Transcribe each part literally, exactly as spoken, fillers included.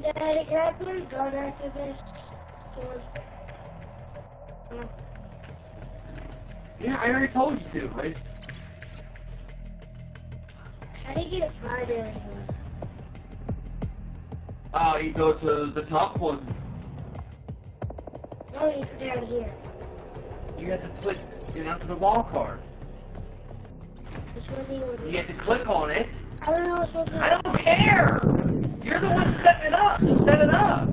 Daddy, can I put a gun after this? Yeah, I already told you to, right? How do you get a fire there? Uh, you go to the top one. No, he's down here. You have to click, you know, to the wall card. Which one do you want? You have to click on it. I don't know what's supposed to. I don't care! You're the one setting it up! Just set it up!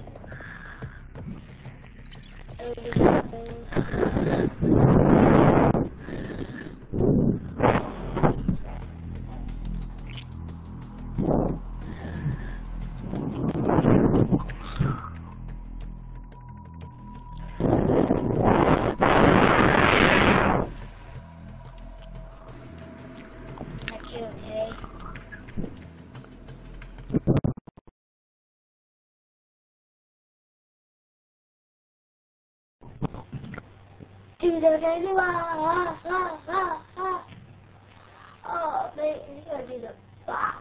Do the baby ah ah ah ah. Oh, man, he's gonna do the bah.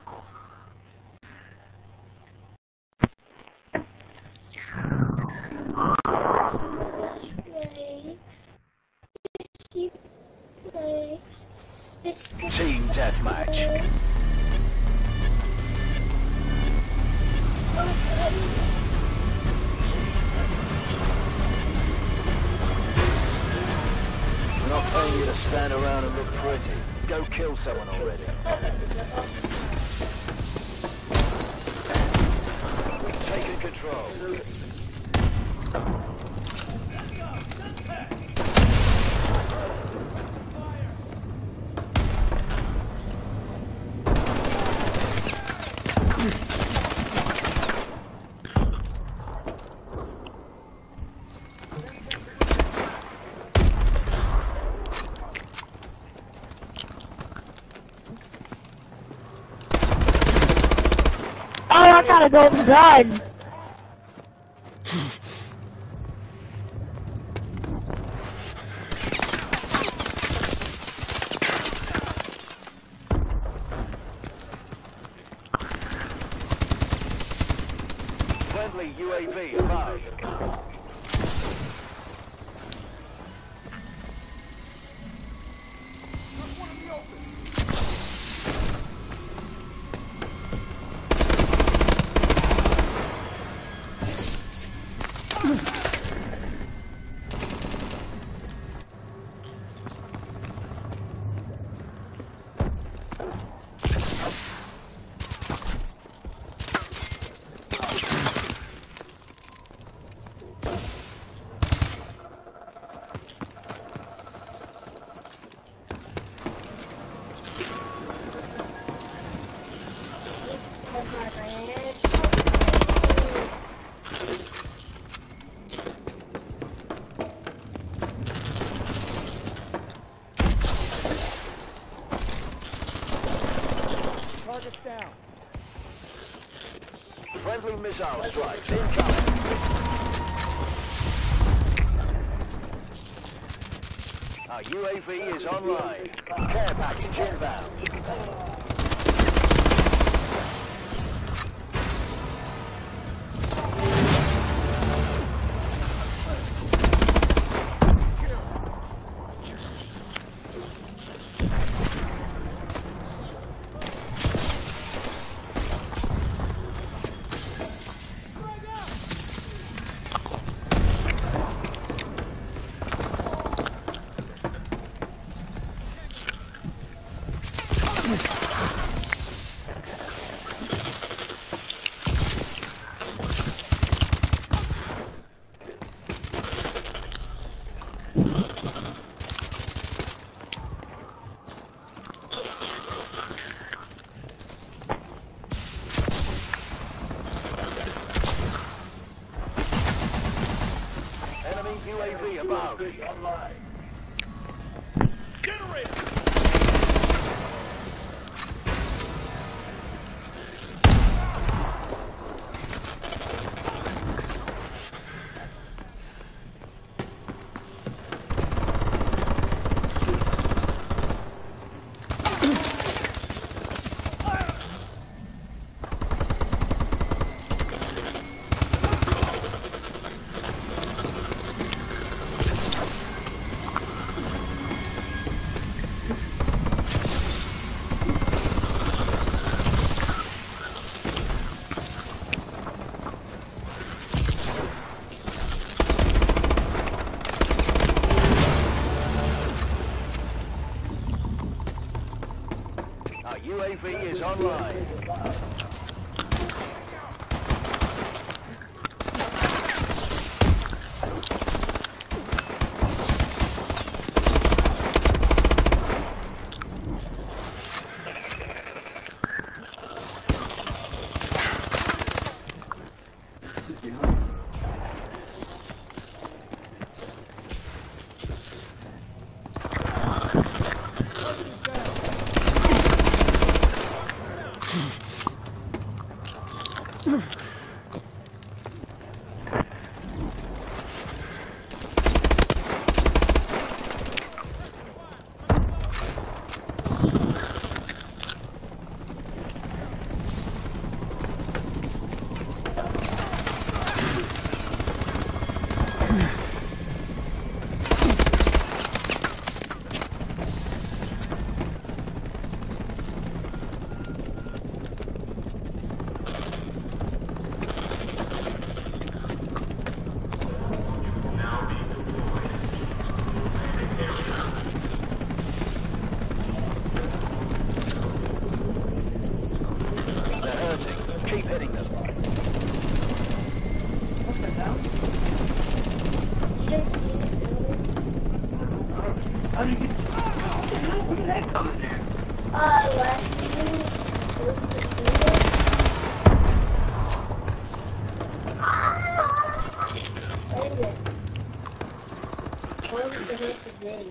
Team deathmatch. We're not paying you to stand around and look pretty. Go kill someone already. We've taken control. Oh, I got a golden gun. Friendly U A V above. Friendly missile strikes incoming. Our U A V is online. Care package inbound. U A V above. Generator. is online. Keep hitting them. What's that now? How do you get... Where did that come in there? Uh, last year, what is it? What is the hit today?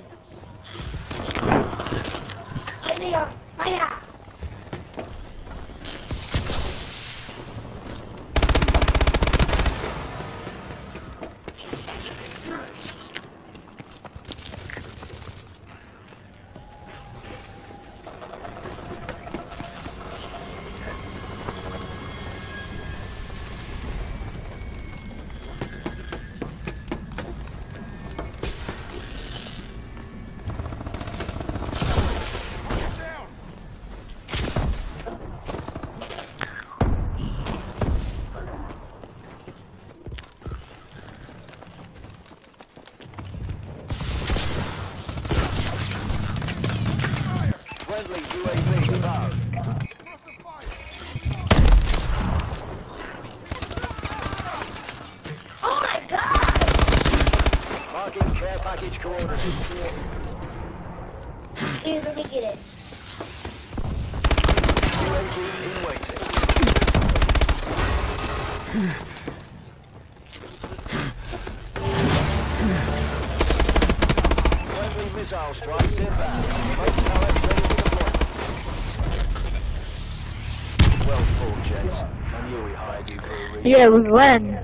Fire! Fire! Friendly U A V above. Oh my god! Marking care package coordinates. Here, let me get it. U A V in waiting. Friendly missile strikes inbound. Most turrets ready for deployment. Well fought, gents. I knew we hired you for a reason. Yeah, it was when.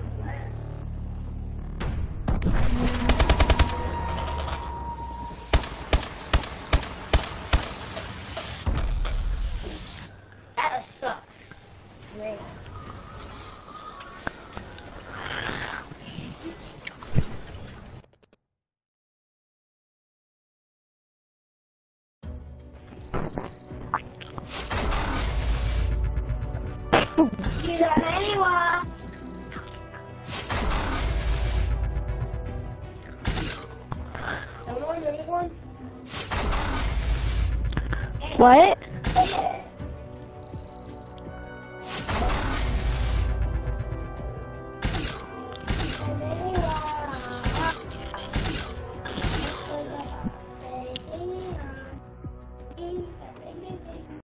That sucks. Man. You got anyone? Someone, anyone? What?